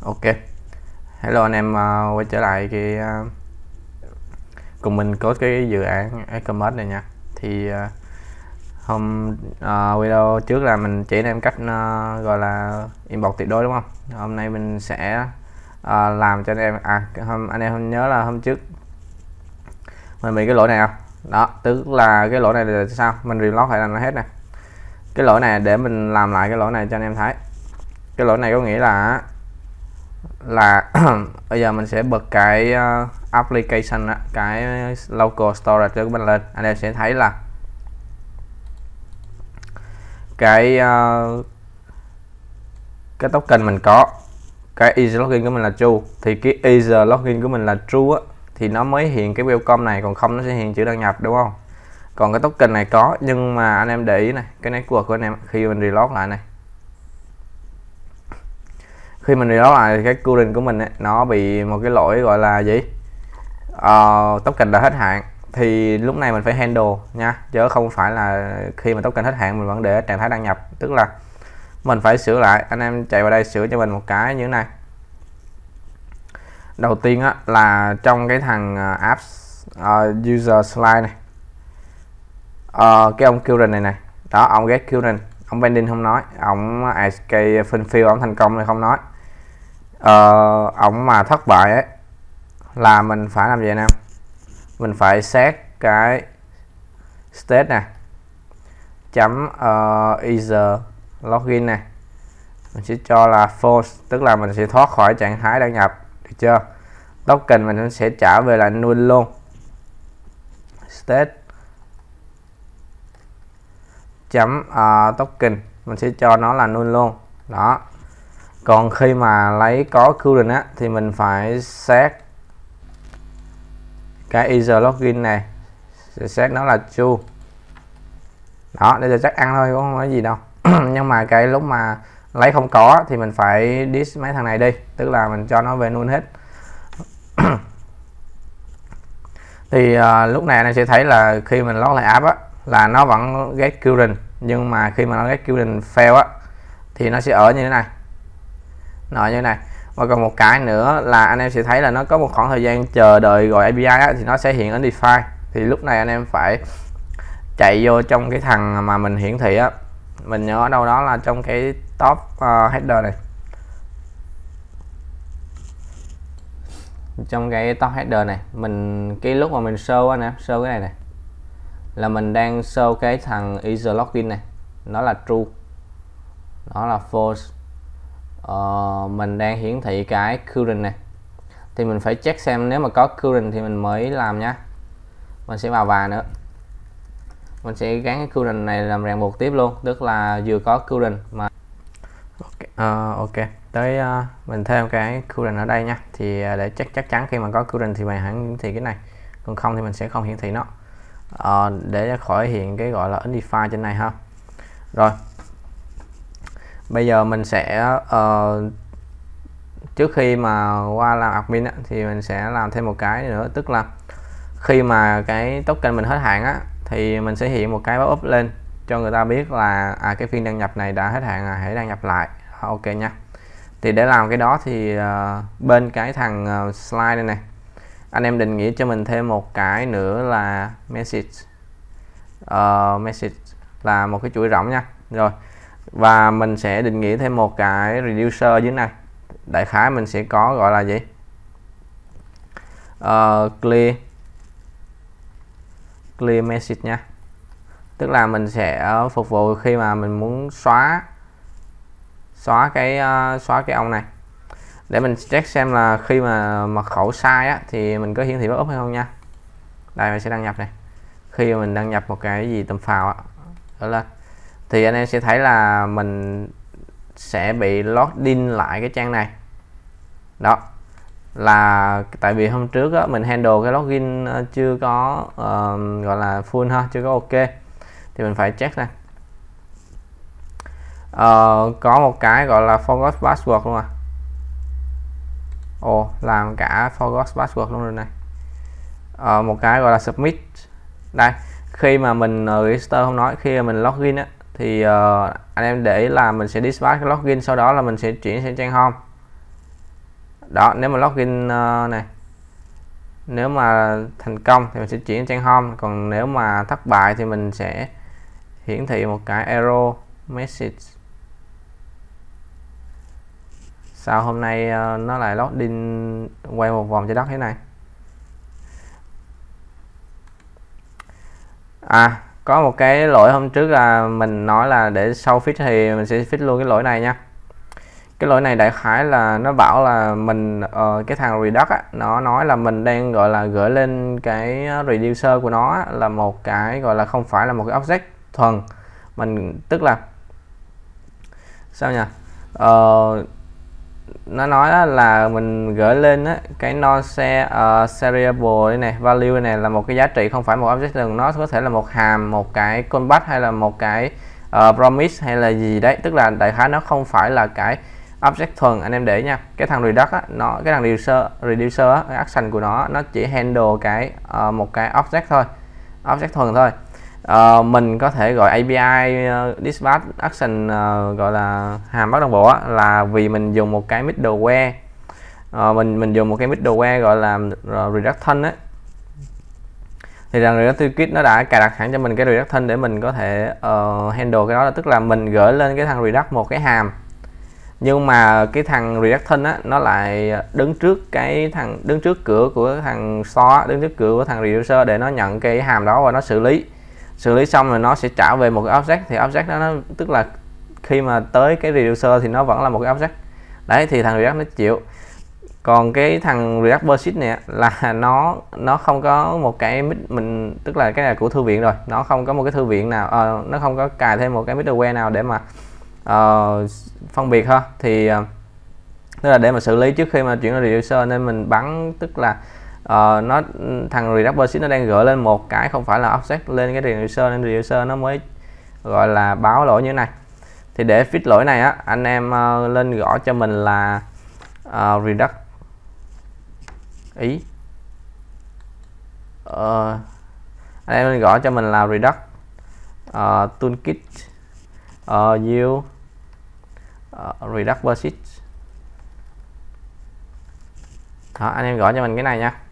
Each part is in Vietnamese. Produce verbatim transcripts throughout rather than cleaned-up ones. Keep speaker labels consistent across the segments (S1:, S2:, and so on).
S1: Ok, hello anh em, uh, quay trở lại cái uh, cùng mình có cái dự án e-commerce này nha. Thì uh, hôm uh, video trước là mình chỉ anh em cách uh, gọi là import tuyệt đối đúng không? Hôm nay mình sẽ uh, làm cho anh em à hôm anh em không nhớ là hôm trước mình bị cái lỗi này không? Đó, tức là cái lỗi này là sao? Mình reload lại làm nó hết nè. Cái lỗi này để mình làm lại cái lỗi này cho anh em thấy. Cái lỗi này có nghĩa là là bây giờ mình sẽ bật cái uh, application đó, cái local storage của mình lên, anh em sẽ thấy là cái uh, cái token mình có cái easy login của mình là true, thì cái easy login của mình là true á, thì nó mới hiện cái welcome này, còn không nó sẽ hiện chữ đăng nhập đúng không? Còn cái token này có, nhưng mà anh em để ý này, cái network của anh em khi mình reload lại này, khi mình reload lại cái current của mình ấy, nó bị một cái lỗi gọi là gì uh, token đã hết hạn, thì lúc này mình phải handle nha, chứ không phải là khi mà token hết hạn mình vẫn để trạng thái đăng nhập. Tức là mình phải sửa lại, anh em chạy vào đây sửa cho mình một cái như thế này. Đầu tiên á, là trong cái thằng apps uh, user slide này, uh, cái ông current này này đó, ông get current, ông pending không nói, ông escape fulfill ông thành công này không nói. Uh, ông mà thất bại ấy là mình phải làm gì nè, mình phải set cái state nè chấm uh, either login này, mình sẽ cho là false, tức là mình sẽ thoát khỏi trạng thái đăng nhập, được chưa? Token mình sẽ trả về là null luôn. State chấm uh, token mình sẽ cho nó là null luôn đó. Còn khi mà lấy có current á thì mình phải set cái either login này, sẽ set nó là true đó, để cho chắc ăn thôi cũng không có gì đâu. Nhưng mà cái lúc mà lấy không có thì mình phải dis mấy thằng này đi, tức là mình cho nó về null hết. Thì uh, lúc này anh sẽ thấy là khi mình log lại app á là nó vẫn get current, nhưng mà khi mà nó get current fail á thì nó sẽ ở như thế này, nó như thế này. Và còn một cái nữa là anh em sẽ thấy là nó có một khoảng thời gian chờ đợi gọi a pê i á, thì nó sẽ hiện undefined. Thì lúc này anh em phải chạy vô trong cái thằng mà mình hiển thị á, mình nhớ ở đâu đó là trong cái top uh, header này, trong cái top header này mình cái lúc mà mình show anh em show cái này này là mình đang show cái thằng either login này, nó là true, nó là false. Uh, mình đang hiển thị cái current này, thì mình phải check xem nếu mà có current thì mình mới làm nha. Mình sẽ vào và nữa, mình sẽ gắn cái current này làm ràng buộc tiếp luôn, tức là vừa có current mà ok, uh, ok. Tới uh, mình thêm cái current ở đây nha, thì uh, để chắc chắc chắn khi mà có current thì mình hiển thị cái này, còn không thì mình sẽ không hiển thị nó, uh, để khỏi hiện cái gọi là undefined trên này ha. Rồi bây giờ mình sẽ uh, trước khi mà qua làm admin á, thì mình sẽ làm thêm một cái nữa, tức là khi mà cái token mình hết hạn á thì mình sẽ hiện một cái pop-up lên cho người ta biết là à cái phiên đăng nhập này đã hết hạn, à, hãy đăng nhập lại. Ok nha. Thì để làm cái đó thì uh, bên cái thằng uh, slide này này, anh em định nghĩa cho mình thêm một cái nữa là message. uh, message là một cái chuỗi rỗng nha. Rồi, và mình sẽ định nghĩa thêm một cái reducer dưới này, đại khái mình sẽ có gọi là gì, uh, clear clear message nha, tức là mình sẽ phục vụ khi mà mình muốn xóa xóa cái uh, xóa cái ông này, để mình check xem là khi mà mật khẩu sai á thì mình có hiển thị pop-up hay không nha. Đây mình sẽ đăng nhập này, khi mà mình đăng nhập một cái gì tầm phào á ở lên thì anh em sẽ thấy là mình sẽ bị login lại cái trang này đó, là tại vì hôm trước á, mình handle cái login chưa có uh, gọi là full ha, chưa có ok, thì mình phải check này. Uh, có một cái gọi là forgot password luôn à, ồ làm cả forgot password luôn rồi này. Uh, một cái gọi là submit, đây khi mà mình uh, register không nói, khi mà mình login á thì uh, anh em để ý là mình sẽ dispatch cái login, sau đó là mình sẽ chuyển sang trang home đó, nếu mà login uh, này, nếu mà thành công thì mình sẽ chuyển trang home, còn nếu mà thất bại thì mình sẽ hiển thị một cái error message. Sao hôm nay uh, nó lại login quay một vòng trái đất thế này? À, có một cái lỗi hôm trước là mình nói là để sau fix thì mình sẽ fix luôn cái lỗi này nha. Cái lỗi này đại khái là nó bảo là mình uh, cái thằng Redux á, nó nói là mình đang gọi là gửi lên cái reducer của nó á, là một cái gọi là không phải là một cái object thuần. Mình tức là sao nhỉ? Uh, nó nói là mình gửi lên á, cái non uh, seriable này, value này là một cái giá trị không phải một object thuần, nó có thể là một hàm, một cái callback hay là một cái uh, promise hay là gì đấy, tức là đại khái nó không phải là cái object thuần anh em để nha. Cái thằng Redux á, nó cái thằng reducer reducer á, cái action của nó nó chỉ handle cái uh, một cái object thôi, object thuần thôi. Uh, mình có thể gọi a pê i uh, dispatch action uh, gọi là hàm bắt đồng bộ á, là vì mình dùng một cái middleware, uh, mình mình dùng một cái middleware gọi là uh, Reduction á, thì rằng Redux Toolkit nó đã cài đặt hẳn cho mình cái Reduction để mình có thể uh, handle cái đó, là tức là mình gửi lên cái thằng Redux một cái hàm, nhưng mà cái thằng Reduction á nó lại đứng trước cái thằng đứng trước cửa của thằng store, đứng trước cửa của thằng reducer để nó nhận cái hàm đó và nó xử lý xử lý xong rồi nó sẽ trả về một cái object, thì object đó nó tức là khi mà tới cái reducer thì nó vẫn là một cái object đấy, thì thằng Redux nó chịu. Còn cái thằng Redux Persist này là nó nó không có một cái mình tức là cái này của thư viện rồi, nó không có một cái thư viện nào, uh, nó không có cài thêm một cái middleware nào để mà uh, phân biệt ha, thì uh, tức là để mà xử lý trước khi mà chuyển ra reducer, nên mình bắn tức là uh, nó thằng Redux Persist nó đang gửi lên một cái không phải là object lên cái reducer, nên reducer nó mới gọi là báo lỗi như thế này. Thì để fix lỗi này á, anh em uh, lên gõ cho mình là uh, Redux ý uh, anh em lên gõ cho mình là Redux uh, Toolkit uh, you uh, Redux Persist. Đó, anh em gõ cho mình cái này nha.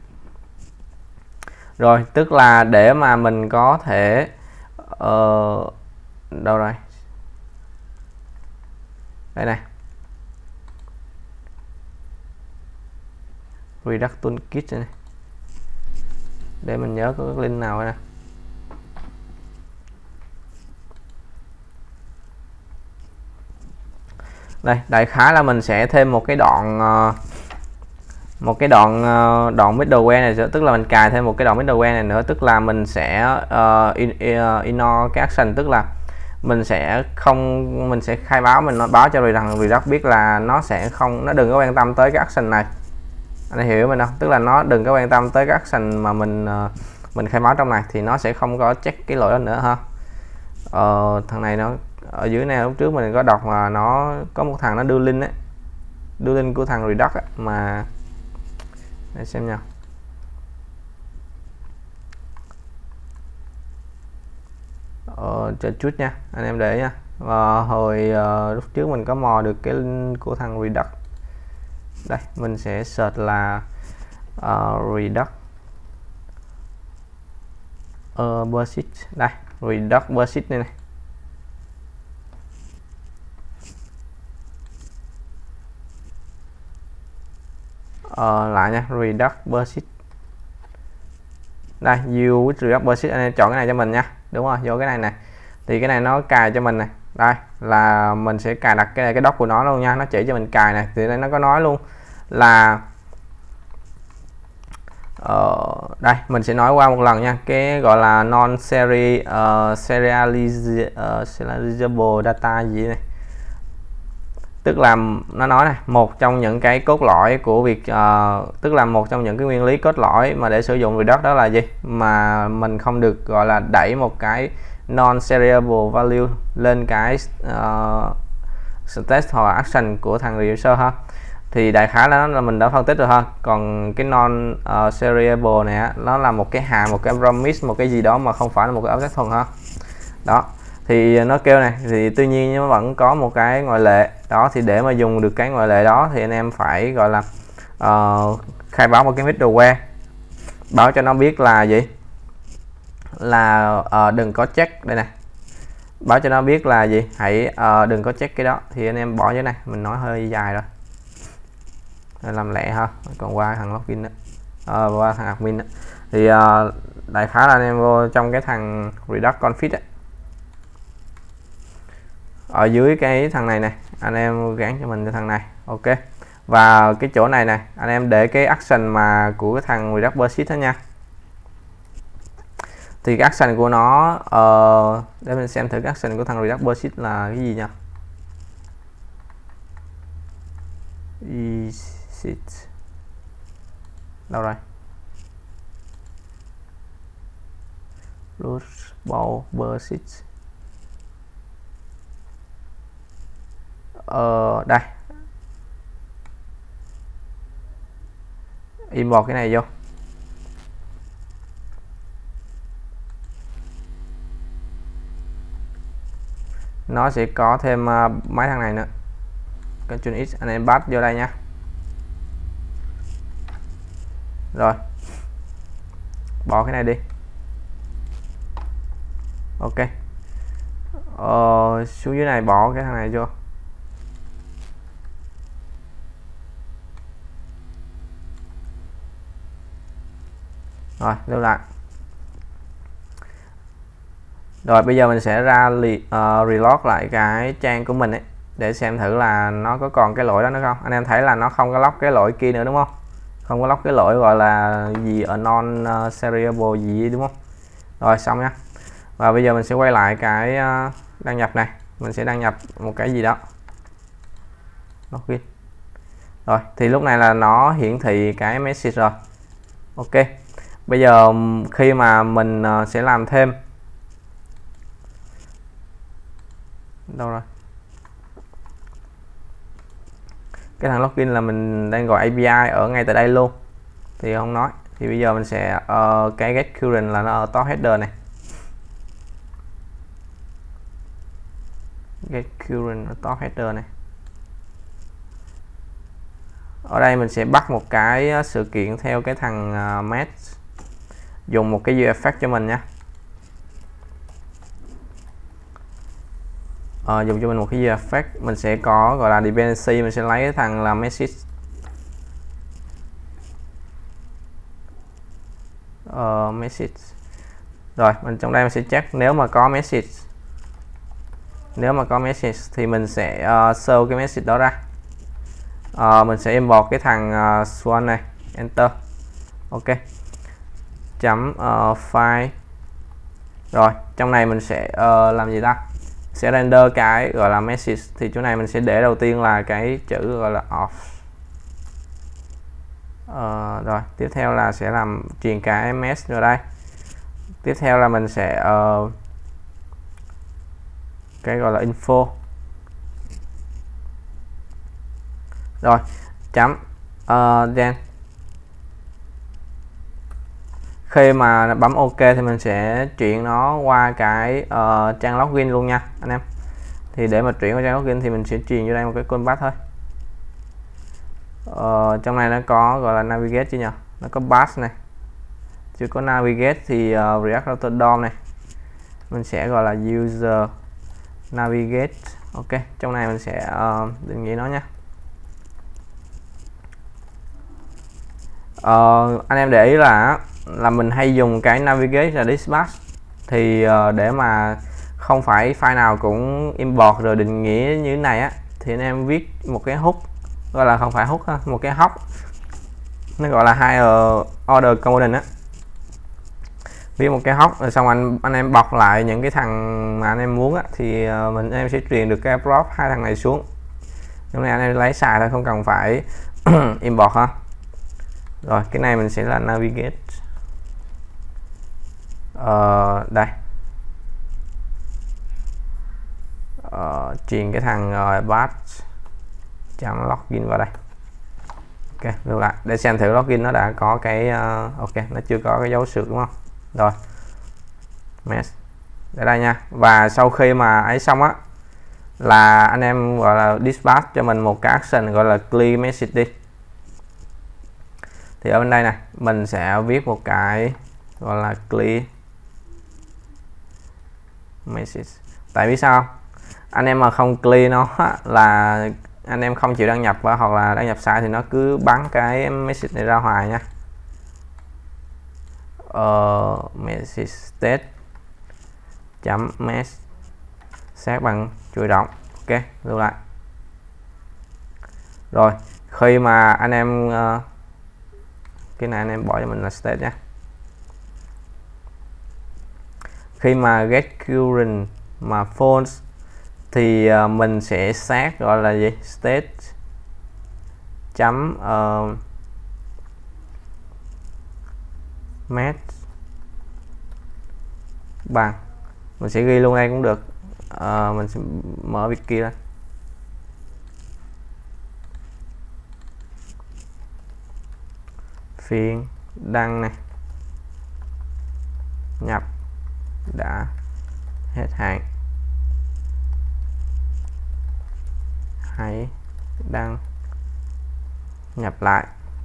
S1: Rồi, tức là để mà mình có thể uh, đâu rồi đây này, Redux Toolkit này, để mình nhớ có cái link nào đây nè. Đây, đại khái là mình sẽ thêm một cái đoạn uh, một cái đoạn uh, đoạn middleware này, tức là mình cài thêm một cái đoạn middleware này nữa, tức là mình sẽ uh, in, uh, ignore cái action, tức là mình sẽ không mình sẽ khai báo, mình nó báo cho rằng Redux biết là nó sẽ không nó đừng có quan tâm tới cái action này, anh hiểu mình không? Tức là nó đừng có quan tâm tới cái action mà mình uh, mình khai báo trong này, thì nó sẽ không có check cái lỗi đó nữa ha. Uh, thằng này nó ở dưới này lúc trước mình có đọc mà nó có một thằng nó đưa link ấy, đưa link của thằng Redux ấy, mà để xem nha. Ờ, chờ chút nha anh em để nha. Và hồi uh, lúc trước mình có mò được cái link của thằng Redux. Đây mình sẽ search là uh, Redux uh, Persist, đây Redux Persist này này. Uh, lại nha, Redux Persist. Đây, you with Redux Persist, anh em chọn cái này cho mình nha. Đúng rồi, vô cái này này. Thì cái này nó cài cho mình này. Đây, là mình sẽ cài đặt cái này, cái doc của nó luôn nha, nó chỉ cho mình cài này. Thì đây nó có nói luôn là uh, đây, mình sẽ nói qua một lần nha. Cái gọi là non seri uh, serializ uh, serializable data gì này. Tức là nó nói này, một trong những cái cốt lõi của việc uh, tức là một trong những cái nguyên lý cốt lõi mà để sử dụng Redux đó là gì, mà mình không được gọi là đẩy một cái non seriable value lên cái uh, state hoặc action của thằng reducer ha. Thì đại khái là, là mình đã phân tích rồi ha. Còn cái non uh, seriable này á, nó là một cái hàm, một cái promise, một cái gì đó mà không phải là một cái object thuần ha. Đó, thì nó kêu này, thì tuy nhiên nó vẫn có một cái ngoại lệ đó, thì để mà dùng được cái ngoại lệ đó thì anh em phải gọi là uh, khai báo một cái middleware báo cho nó biết là gì, là uh, đừng có check đây này, báo cho nó biết là gì, hãy uh, đừng có check cái đó. Thì anh em bỏ dưới này, mình nói hơi dài rồi, làm lẹ ha. Còn qua thằng login đó, uh, qua thằng admin đó. Thì uh, đại khái là anh em vô trong cái thằng Redux config ấy. Ở dưới cái thằng này này, anh em gắn cho mình cái thằng này, ok. Và cái chỗ này này, anh em để cái action mà của cái thằng Redux Basis đó nha. Thì cái action của nó, uh, để mình xem thử cái action của thằng Redux Basis là cái gì nha. Exit. Đâu rồi? Redux Basis. Ờ, đây, import cái này vô, nó sẽ có thêm uh, mấy thằng này nữa. Ctrl X, anh em bắt vô đây nha. Rồi, bỏ cái này đi, ok. Ờ, xuống dưới này bỏ cái thằng này vô. Rồi, lưu lại. Rồi bây giờ mình sẽ ra uh, reload lại cái trang của mình ấy, để xem thử là nó có còn cái lỗi đó nữa không. Anh em thấy là nó không có lock cái lỗi kia nữa đúng không? Không có lock cái lỗi gọi là gì ở non uh, seriable gì đúng không? Rồi xong nha. Và bây giờ mình sẽ quay lại cái uh, đăng nhập này, mình sẽ đăng nhập một cái gì đó. Login. Rồi thì lúc này là nó hiển thị cái message rồi. Ok. Bây giờ khi mà mình uh, sẽ làm thêm, đâu rồi, cái thằng login là mình đang gọi a pê i ở ngay tại đây luôn thì không nói. Thì bây giờ mình sẽ uh, cái get current là nó ở top header này, get current ở top header này. Ở đây mình sẽ bắt một cái sự kiện theo cái thằng uh, match, dùng một cái view effect cho mình nha. Uh, dùng cho mình một cái view effect, mình sẽ có gọi là dependency, mình sẽ lấy cái thằng là message. Uh, message. Rồi mình trong đây mình sẽ check nếu mà có message, nếu mà có message thì mình sẽ uh, show cái message đó ra. Uh, mình sẽ import cái thằng uh, swan này, enter, ok, chấm uh, file. Rồi trong này mình sẽ uh, làm gì ta, sẽ render cái gọi là message. Thì chỗ này mình sẽ để đầu tiên là cái chữ gọi là off. Uh, rồi tiếp theo là sẽ làm truyền cái ms vào đây. Tiếp theo là mình sẽ uh, cái gọi là info. Rồi chấm uh, then khi mà bấm ok thì mình sẽ chuyển nó qua cái uh, trang login luôn nha anh em. Thì để mà chuyển qua trang login thì mình sẽ truyền vô đây một cái callback thôi. Uh, trong này nó có gọi là navigate chứ nhỉ, nó có pass này, chưa có navigate. Thì uh, React Router đê o em này mình sẽ gọi là user navigate, ok. Trong này mình sẽ uh, định nghĩa nó nha. Uh, anh em để ý là là mình hay dùng cái navigate là dispatch. Thì uh, để mà không phải file nào cũng import rồi định nghĩa như thế này á, thì anh em viết một cái hook, gọi là không phải hook ha, một cái hốc, nó gọi là higher order component á. Viết một cái hốc rồi xong anh anh em bọc lại những cái thằng mà anh em muốn á, thì uh, mình em sẽ truyền được cái prop hai thằng này xuống. Lúc này anh em lấy xài thôi, không cần phải import ha. Rồi cái này mình sẽ là navigate. Uh, đây uh, truyền cái thằng uh, batch chấm login vào đây, ok. Lưu lại để xem thử login nó đã có cái uh, ok, nó chưa có cái dấu sượt đúng không. Rồi mess để đây nha. Và sau khi mà ấy xong á, là anh em gọi là dispatch cho mình một cái action gọi là clear message đi. Thì ở bên đây này mình sẽ viết một cái gọi là clear message. Tại vì sao anh em mà không clear nó là anh em không chịu đăng nhập và hoặc là đăng nhập sai thì nó cứ bắn cái message này ra hoài nha. Uh, message state chấm mess xét bằng chuỗi động. Ok, lưu lại. Rồi khi mà anh em uh, cái này anh em bỏ cho mình là state nhé. Khi mà get current mà false thì uh, mình sẽ xác gọi là gì, state chấm uh, match bằng, mình sẽ ghi luôn đây cũng được. Uh, mình sẽ mở việc kia ra. Phiên đăng này nhập đã hết hạn, hãy đăng nhập lại.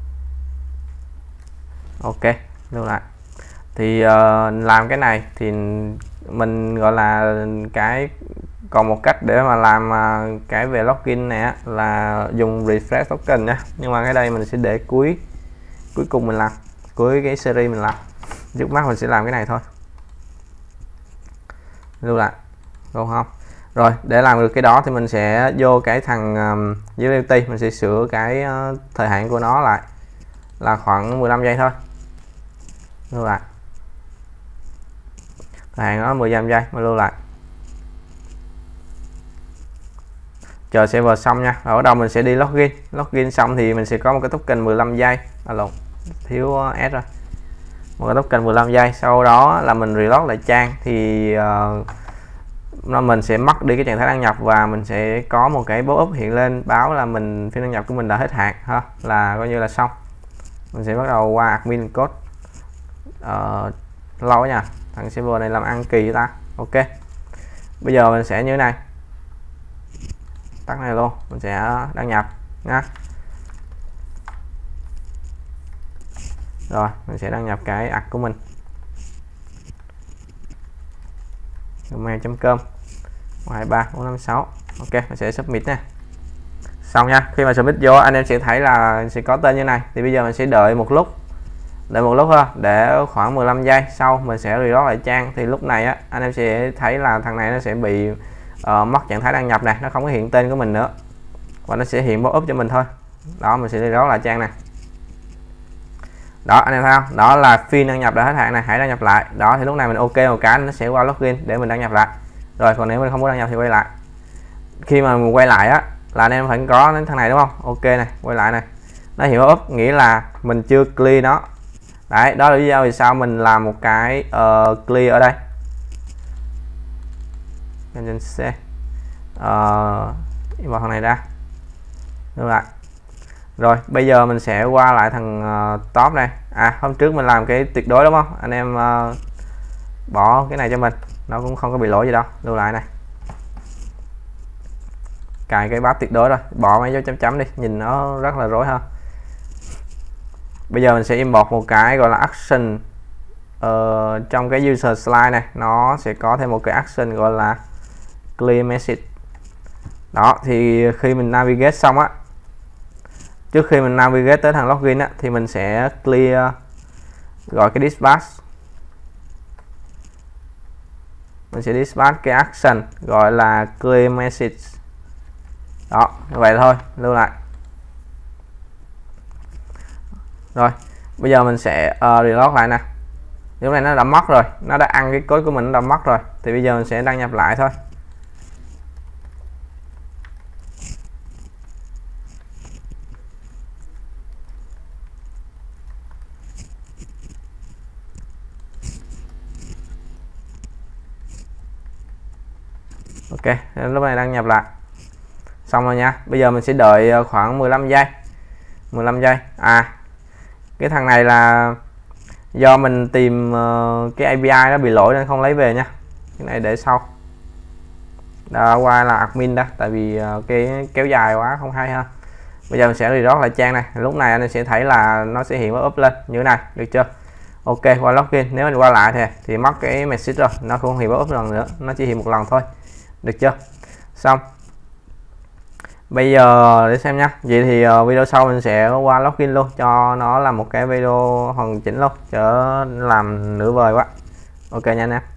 S1: Ok, lưu lại. Thì uh, làm cái này thì mình gọi là cái còn một cách để mà làm uh, cái về login này á, là dùng refresh token nha. Nhưng mà cái đây mình sẽ để cuối cuối cùng mình làm, cuối cái series mình làm. Trước mắt mình sẽ làm cái này thôi. Lưu lại đúng không? Rồi để làm được cái đó thì mình sẽ vô cái thằng um, utility, mình sẽ sửa cái uh, thời hạn của nó lại là khoảng mười lăm giây thôi. Lưu lại. Thời hạn nó mười lăm giây mà lưu lại. Chờ server xong nha. Ở đâu mình sẽ đi login. Login xong thì mình sẽ có một cái token mười lăm giây. À lộn, thiếu uh, S rồi. Một cái token mười lăm giây. Sau đó là mình reload lại trang thì uh, nó mình sẽ mất đi cái trạng thái đăng nhập và mình sẽ có một cái pop-up hiện lên báo là mình phiên đăng nhập của mình đã hết hạn ha, là coi như là xong. Mình sẽ bắt đầu qua admin code. Uh, lâu nha, thằng server này làm ăn kỳ ta. Ok, bây giờ mình sẽ như thế này, tắt này luôn, mình sẽ đăng nhập nha. Rồi mình sẽ đăng nhập cái ad của mình, gmail chấm com một hai ba bốn năm sáu. Ok, mình sẽ submit nè. Xong nha. Khi mà submit vô anh em sẽ thấy là sẽ có tên như này. Thì bây giờ mình sẽ đợi một lúc, đợi một lúc thôi, để khoảng mười lăm giây sau mình sẽ reload lại trang. Thì lúc này á anh em sẽ thấy là thằng này nó sẽ bị uh, mất trạng thái đăng nhập này, nó không có hiện tên của mình nữa và nó sẽ hiện pop-up cho mình thôi. Đó, mình sẽ reload lại trang này. Đó anh em thấy không? Đó là phiên đăng nhập đã hết hạn này, hãy đăng nhập lại. Đó thì lúc này mình ok một cái nó sẽ qua login để mình đăng nhập lại. Rồi còn nếu mình không có đăng nhập thì quay lại. Khi mà mình quay lại á là anh em phải có đến thằng này đúng không? Ok này, quay lại này. Nó hiện pop-up nghĩa là mình chưa clear nó. Đấy, đó là lý do vì sao mình làm một cái uh, clear ở đây. Nhân C. Uh, vào thằng này ra. Đúng lại. Rồi bây giờ mình sẽ qua lại thằng uh, top này. À hôm trước mình làm cái tuyệt đối đúng không? Anh em uh, bỏ cái này cho mình, nó cũng không có bị lỗi gì đâu. Lưu lại này. Cài cái báo tuyệt đối rồi, bỏ mấy dấu chấm chấm đi, nhìn nó rất là rối ha. Bây giờ mình sẽ import một cái gọi là action. Ờ, trong cái user slide này nó sẽ có thêm một cái action gọi là clear message. Đó thì khi mình navigate xong á, trước khi mình navigate tới thằng login á, thì mình sẽ clear, gọi cái dispatch, mình sẽ dispatch cái action gọi là clear message. Đó như vậy thôi, lưu lại. Rồi bây giờ mình sẽ uh, reload lại nè. Lúc này nó đã mất rồi, nó đã ăn cái code của mình, nó đã mất rồi. Thì bây giờ mình sẽ đăng nhập lại thôi. Ok, lúc này đăng nhập lại xong rồi nha. Bây giờ mình sẽ đợi khoảng mười lăm giây. mười lăm giây. À cái thằng này là do mình tìm uh, cái a pê i nó bị lỗi nên không lấy về nha. Cái này để sau. Đã qua là admin đó, tại vì uh, cái kéo dài quá không hay ha. Bây giờ mình sẽ reload lại trang này, lúc này anh sẽ thấy là nó sẽ hiện pop up lên như thế này, được chưa? Ok, qua login, nếu mình qua lại thì thì mất cái message rồi, nó không hiện pop up lần nữa, nó chỉ hiện một lần thôi, được chưa? Xong. Bây giờ để xem nha. Vậy thì video sau mình sẽ qua login luôn cho nó là một cái video hoàn chỉnh luôn, chớ làm nửa vời quá. Ok nha anh em.